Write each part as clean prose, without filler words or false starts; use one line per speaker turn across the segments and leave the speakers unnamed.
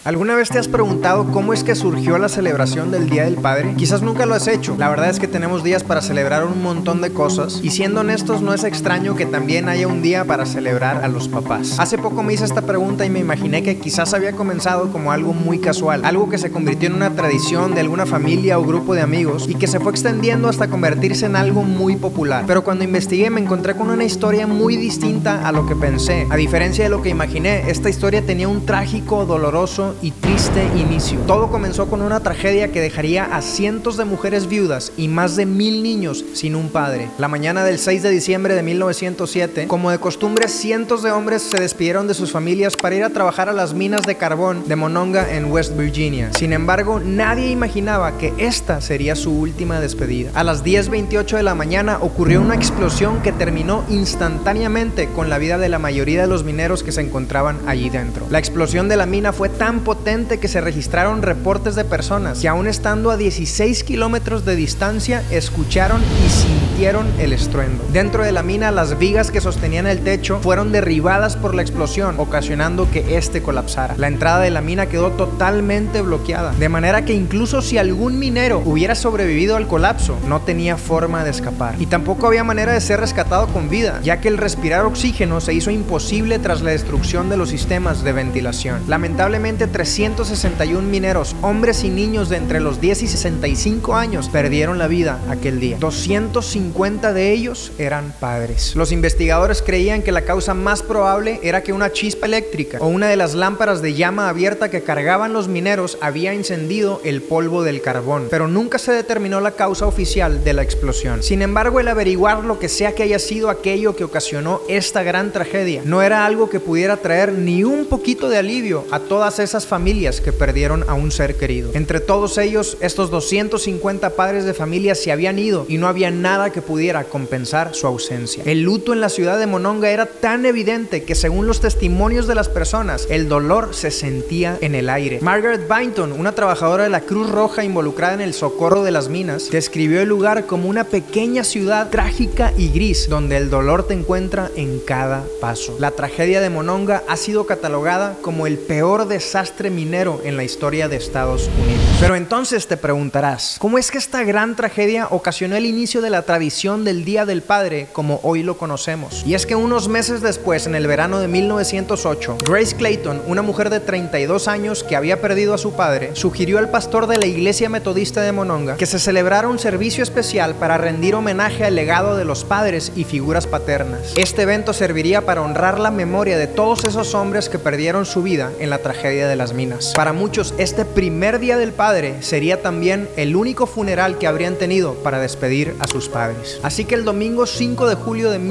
¿Alguna vez te has preguntado cómo es que surgió la celebración del Día del Padre? Quizás nunca lo has hecho. La verdad es que tenemos días para celebrar un montón de cosas y siendo honestos no es extraño que también haya un día para celebrar a los papás. Hace poco me hice esta pregunta y me imaginé que quizás había comenzado como algo muy casual, algo que se convirtió en una tradición de alguna familia o grupo de amigos y que se fue extendiendo hasta convertirse en algo muy popular. Pero cuando investigué me encontré con una historia muy distinta a lo que pensé. A diferencia de lo que imaginé, esta historia tenía un trágico, doloroso y triste inicio. Todo comenzó con una tragedia que dejaría a cientos de mujeres viudas y más de 1000 niños sin un padre. La mañana del 6 de diciembre de 1907, como de costumbre, cientos de hombres se despidieron de sus familias para ir a trabajar a las minas de carbón de Monongah en West Virginia. Sin embargo, nadie imaginaba que esta sería su última despedida. A las 10:28 de la mañana ocurrió una explosión que terminó instantáneamente con la vida de la mayoría de los mineros que se encontraban allí dentro. La explosión de la mina fue tan potente que se registraron reportes de personas que aún estando a 16 kilómetros de distancia escucharon y sintieron el estruendo. Dentro de la mina, las vigas que sostenían el techo fueron derribadas por la explosión, ocasionando que este colapsara. La entrada de la mina quedó totalmente bloqueada, de manera que incluso si algún minero hubiera sobrevivido al colapso, no tenía forma de escapar. Y tampoco había manera de ser rescatado con vida, ya que el respirar oxígeno se hizo imposible tras la destrucción de los sistemas de ventilación. Lamentablemente, 361 mineros, hombres y niños de entre los 10 y 65 años, perdieron la vida aquel día. 250 de ellos eran padres. Los investigadores creían que la causa más probable era que una chispa eléctrica o una de las lámparas de llama abierta que cargaban los mineros había encendido el polvo del carbón, pero nunca se determinó la causa oficial de la explosión. Sin embargo, el averiguar lo que sea que haya sido aquello que ocasionó esta gran tragedia no era algo que pudiera traer ni un poquito de alivio a todas esas familias que perdieron a un ser querido. Entre todos ellos, estos 250 padres de familia se habían ido y no había nada que pudiera compensar su ausencia. El luto en la ciudad de Monongah era tan evidente que, según los testimonios de las personas, el dolor se sentía en el aire. Margaret Bainton, una trabajadora de la Cruz Roja involucrada en el socorro de las minas, describió el lugar como una pequeña ciudad trágica y gris, donde el dolor te encuentra en cada paso. La tragedia de Monongah ha sido catalogada como el peor desastre minero en la historia de Estados Unidos. Pero entonces te preguntarás, ¿cómo es que esta gran tragedia ocasionó el inicio de la tradición del Día del Padre como hoy lo conocemos? Y es que unos meses después, en el verano de 1908, Grace Clayton, una mujer de 32 años que había perdido a su padre, sugirió al pastor de la iglesia metodista de Monongah que se celebrara un servicio especial para rendir homenaje al legado de los padres y figuras paternas. Este evento serviría para honrar la memoria de todos esos hombres que perdieron su vida en la tragedia de las minas. Para muchos, este primer Día del Padre sería también el único funeral que habrían tenido para despedir a sus padres. Así que el domingo 5 de julio de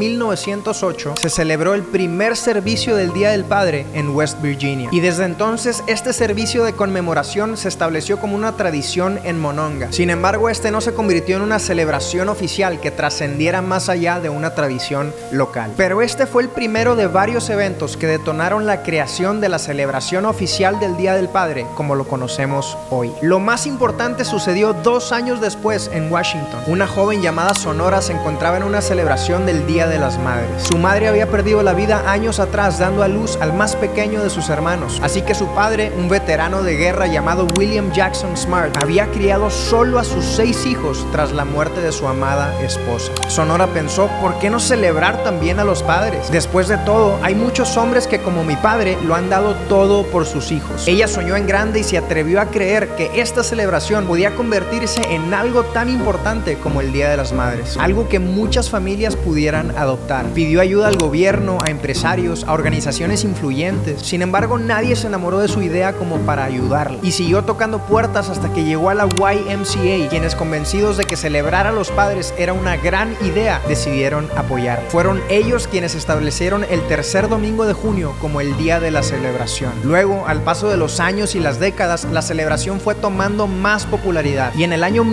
1908 se celebró el primer servicio del Día del Padre en West Virginia. Y desde entonces este servicio de conmemoración se estableció como una tradición en Monongah. Sin embargo, este no se convirtió en una celebración oficial que trascendiera más allá de una tradición local. Pero este fue el primero de varios eventos que detonaron la creación de la celebración oficial del Día del Padre como lo conocemos hoy. Lo más importante sucedió 2 años después en Washington. Una joven llamada Sonora se encontraba en una celebración del Día de las Madres. Su madre había perdido la vida años atrás dando a luz al más pequeño de sus hermanos, así que su padre, un veterano de guerra llamado William Jackson Smart, había criado solo a sus 6 hijos tras la muerte de su amada esposa. Sonora pensó, ¿por qué no celebrar también a los padres? Después de todo, hay muchos hombres que, como mi padre, lo han dado todo por sus hijos. Ella soñó en grande y se atrevió a creer que esta celebración podía convertirse en algo tan importante como el Día de las Madres, algo que muchas familias pudieran adoptar. Pidió ayuda al gobierno, a empresarios, a organizaciones influyentes. Sin embargo, nadie se enamoró de su idea como para ayudarla y siguió tocando puertas hasta que llegó a la YMCA, quienes, convencidos de que celebrar a los padres era una gran idea, decidieron apoyarla. Fueron ellos quienes establecieron el tercer domingo de junio como el día de la celebración. Luego, al paso de los años y las décadas, la celebración fue tomando más popularidad y en el año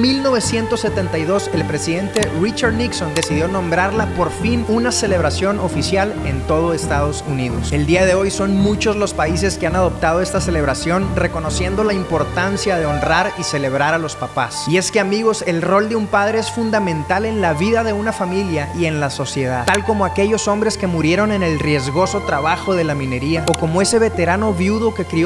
1972 el presidente Richard Nixon decidió nombrarla por fin una celebración oficial en todo Estados Unidos. El día de hoy son muchos los países que han adoptado esta celebración, reconociendo la importancia de honrar y celebrar a los papás. Y es que, amigos, el rol de un padre es fundamental en la vida de una familia y en la sociedad, tal como aquellos hombres que murieron en el riesgoso trabajo de la minería, o como ese veterano viudo que crió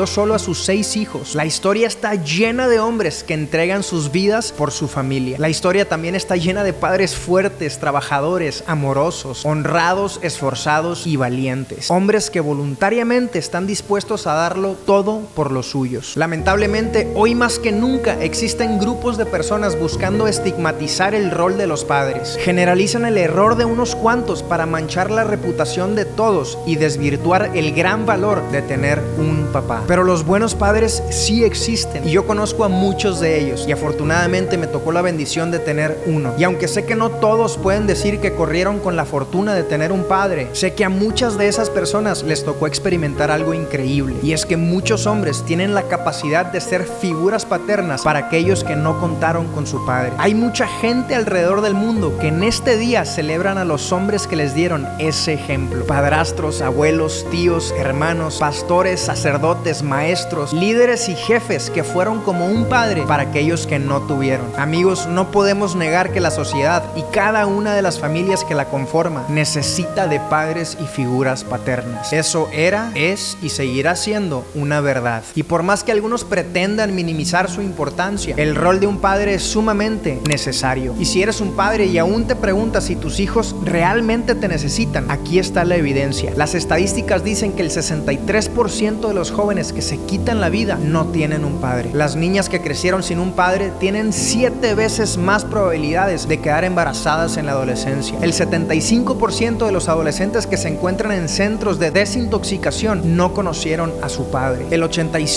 crió solo a sus 6 hijos. La historia está llena de hombres que entregan sus vidas por su familia. La historia también está llena de padres fuertes, trabajadores, amorosos, honrados, esforzados y valientes. Hombres que voluntariamente están dispuestos a darlo todo por los suyos. Lamentablemente, hoy más que nunca existen grupos de personas buscando estigmatizar el rol de los padres. Generalizan el error de unos cuantos para manchar la reputación de todos y desvirtuar el gran valor de tener un papá. Pero los buenos padres sí existen y yo conozco a muchos de ellos y afortunadamente me tocó la bendición de tener uno. Y aunque sé que no todos pueden decir que corrieron con la fortuna de tener un padre, sé que a muchas de esas personas les tocó experimentar algo increíble, y es que muchos hombres tienen la capacidad de ser figuras paternas para aquellos que no contaron con su padre. Hay mucha gente alrededor del mundo que en este día celebran a los hombres que les dieron ese ejemplo. Padrastros, abuelos, tíos, hermanos, pastores, sacerdotes, maestros, líderes y jefes que fueron como un padre para aquellos que no tuvieron. Amigos, no podemos negar que la sociedad y cada una de las familias que la conforma necesita de padres y figuras paternas. Eso era, es y seguirá siendo una verdad. Y por más que algunos pretendan minimizar su importancia, el rol de un padre es sumamente necesario. Y si eres un padre y aún te preguntas si tus hijos realmente te necesitan, aquí está la evidencia. Las estadísticas dicen que el 63% de los jóvenes que se quitan la vida no tienen un padre. Las niñas que crecieron sin un padre tienen 7 veces más probabilidades de quedar embarazadas en la adolescencia. El 75% de los adolescentes que se encuentran en centros de desintoxicación no conocieron a su padre. El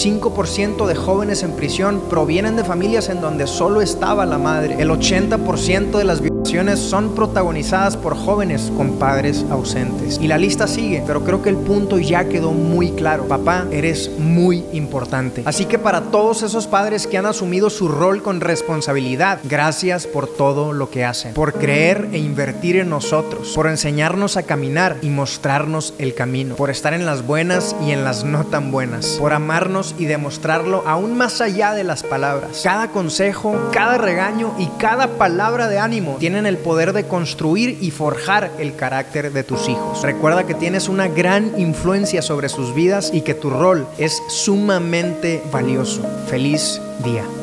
85% de jóvenes en prisión provienen de familias en donde solo estaba la madre. El 80% de las violaciones son protagonizadas por jóvenes con padres ausentes. Y la lista sigue, pero creo que el punto ya quedó muy claro. Papá, eres muy importante. Así que para todos esos padres que han asumido su rol con responsabilidad, gracias por todo lo que hacen, por creer e invertir en nosotros, por enseñarnos a caminar y mostrarnos el camino, por estar en las buenas y en las no tan buenas, por amarnos y demostrarlo aún más allá de las palabras. Cada consejo, cada regaño y cada palabra de ánimo tienen el poder de construir y forjar el carácter de tus hijos. Recuerda que tienes una gran influencia sobre sus vidas y que tu rol es sumamente valioso. Feliz día.